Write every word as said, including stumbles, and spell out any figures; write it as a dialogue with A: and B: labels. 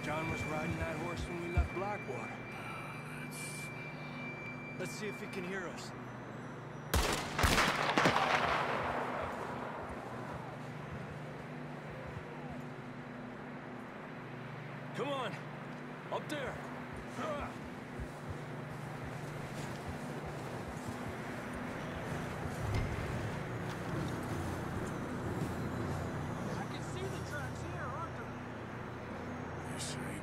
A: John was riding that horse when we left Blackwater. Let's see if he can hear us. Come on, up there.
B: I can see the tracks here, aren't there?
C: Yes, sir.